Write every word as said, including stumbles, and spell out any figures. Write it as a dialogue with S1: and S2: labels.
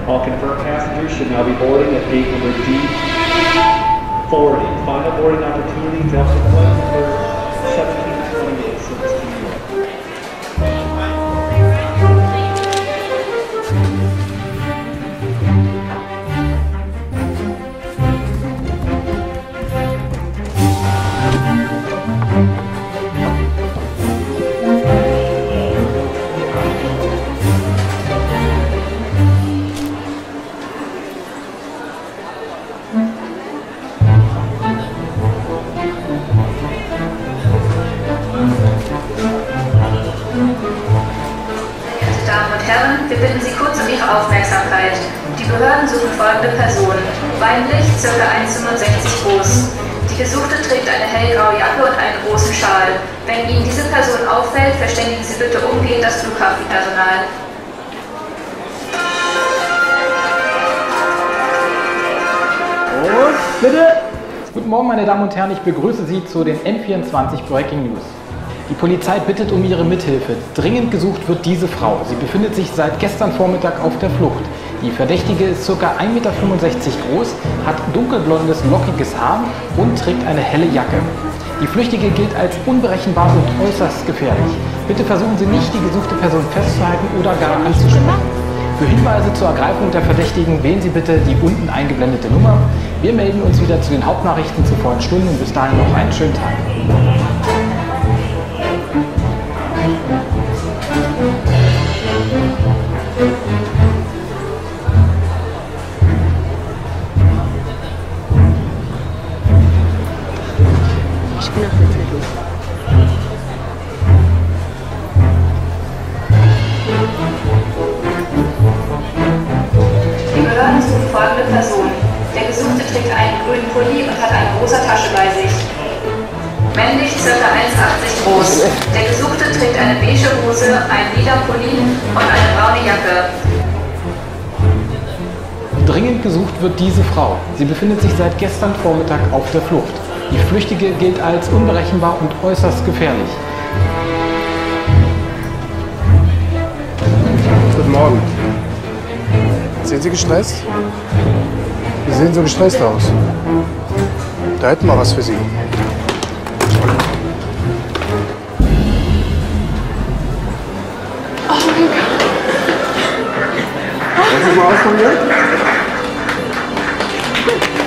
S1: All confirmed passengers should now be boarding at gate number D forty. Final boarding opportunity, Delta flight number seventeen twenty-eight, service to New York.
S2: Wir bitten Sie kurz um Ihre Aufmerksamkeit. Die Behörden suchen folgende Person. Weinlich, ca. eins Komma fünfundsechzig groß. Die Gesuchte trägt eine hellgraue Jacke und einen großen Schal. Wenn Ihnen diese Person auffällt, verständigen Sie bitte umgehend das Flughafenpersonal.
S3: Und bitte! Guten Morgen, meine Damen und Herren, ich begrüße Sie zu den M vierundzwanzig Breaking News. Die Polizei bittet um Ihre Mithilfe. Dringend gesucht wird diese Frau. Sie befindet sich seit gestern Vormittag auf der Flucht. Die Verdächtige ist ca. eins Komma fünfundsechzig Meter groß, hat dunkelblondes, lockiges Haar und trägt eine helle Jacke. Die Flüchtige gilt als unberechenbar und äußerst gefährlich. Bitte versuchen Sie nicht, die gesuchte Person festzuhalten oder gar anzusprechen. Für Hinweise zur Ergreifung der Verdächtigen wählen Sie bitte die unten eingeblendete Nummer. Wir melden uns wieder zu den Hauptnachrichten zur vollen Stunde und bis dahin noch einen schönen Tag.
S4: Ich bin auf der Zeitung.
S2: Die Behörden suchen folgende Person. Der Gesuchte trägt einen grünen Pulli und hat eine große Tasche bei sich. Männlich, ca. eins Komma achtzig groß. Der Gesuchte trägt eine beige Hose, einen lila Pulli und eine braune Jacke.
S3: Dringend gesucht wird diese Frau. Sie befindet sich seit gestern Vormittag auf der Flucht. Die Flüchtige gilt als unberechenbar und äußerst gefährlich.
S5: Guten Morgen. Sind Sie gestresst? Sie sehen so gestresst aus. Da hätten wir was für Sie.
S4: Oh mein Gott.
S5: Wollen Sie mal ausprobieren?